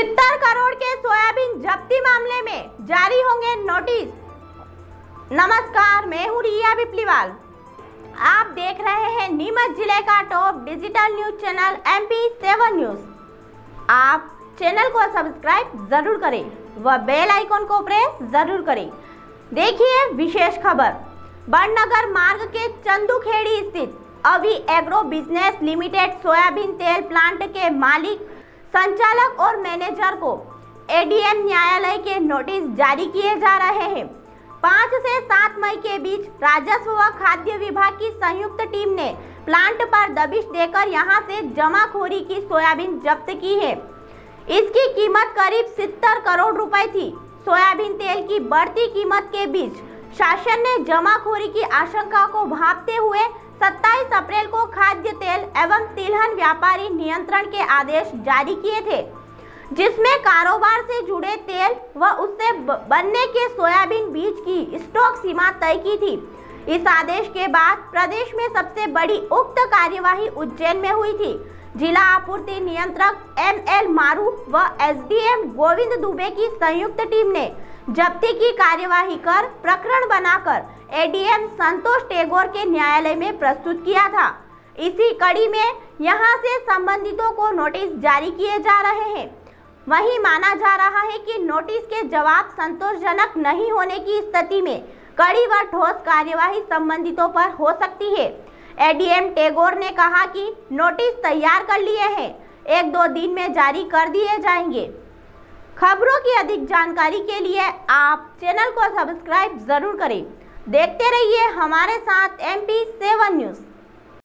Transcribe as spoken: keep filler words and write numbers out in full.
सत्तर करोड़ के सोयाबीन जब्ती मामले में जारी होंगे नोटिस। नमस्कार, मैं हूँ रिया बिप्लीवाल। आप देख रहे हैं नीमच जिले का top digital news channel M P seven news. आप चैनल को सब्सक्राइब जरूर करें व बेल आइकन को प्रेस जरूर करें। देखिए विशेष खबर। बड़नगर मार्ग के चंदूखेड़ी स्थित Avi agro business limited soybean तेल प्लांट के मालिक, संचालक और मैनेजर को ए डी एम न्यायालय के नोटिस जारी किए जा रहे हैं। पाँच से सात मई के बीच राजस्व व खाद्य विभाग की संयुक्त टीम ने प्लांट पर दबिश देकर यहां से जमाखोरी की सोयाबीन जब्त की है। इसकी कीमत करीब सत्तर करोड़ रुपए थी। सोयाबीन तेल की बढ़ती कीमत के बीच शासन ने जमाखोरी की आशंका को भांपते हुए सत्ताईस अप्रैल को खाद्य तेल एवं तिलहन व्यापारी नियंत्रण के आदेश जारी किए थे, जिसमें कारोबार से जुड़े तेल व उससे बनने के सोयाबीन बीज की स्टॉक सीमा तय की थी। इस आदेश के बाद प्रदेश में सबसे बड़ी उक्त कार्यवाही उज्जैन में हुई थी। जिला आपूर्ति नियंत्रक एम एल मारू व S D M Govind Dubey की संयुक्त टीम ने जब्ती की कार्यवाही कर प्रकरण बनाकर A D M Santosh Tagore के न्यायालय में प्रस्तुत किया था। इसी कड़ी में यहां से संबंधितों को नोटिस जारी किए जा रहे हैं। वहीं माना जा रहा है कि नोटिस के जवाब संतोषजनक नहीं होने की स्थिति में कड़ी व ठोस कार्यवाही संबंधितों पर हो सकती है। ए डी एम टेगोर ने कहा कि नोटिस तैयार कर लिए हैं, एक दो दिन में जारी कर दिए जाएंगे। खबरों की अधिक जानकारी के लिए आप चैनल को सब्सक्राइब जरूर करें। देखते रहिए हमारे साथ एम पी सेवन न्यूज।